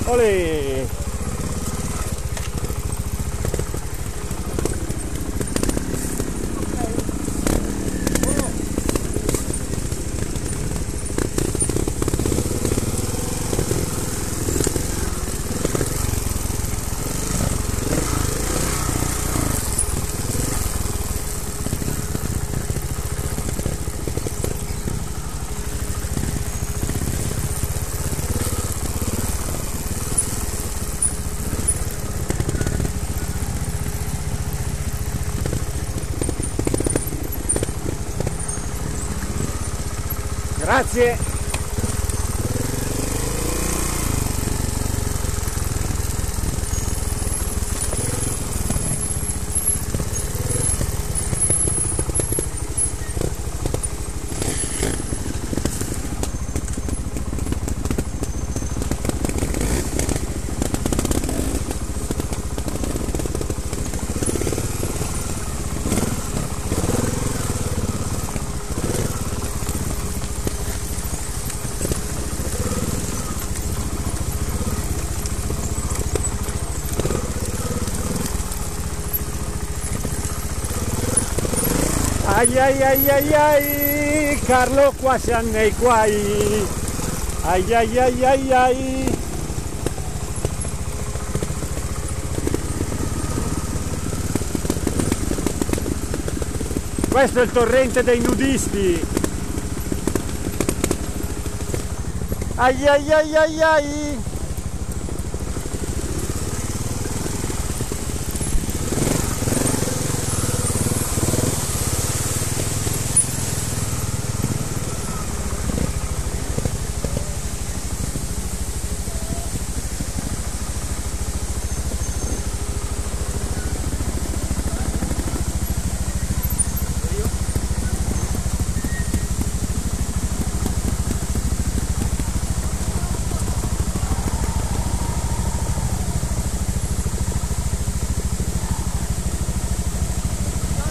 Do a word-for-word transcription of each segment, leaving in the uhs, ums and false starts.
Olè! Grazie! Ai ai ai ai ai, Carlo qua siamo nei guai. Ai ai ai ai ai. Questo è il torrente dei nudisti. Ai ai ai ai ai.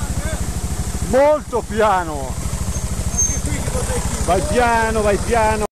Molto piano, vai piano, vai piano.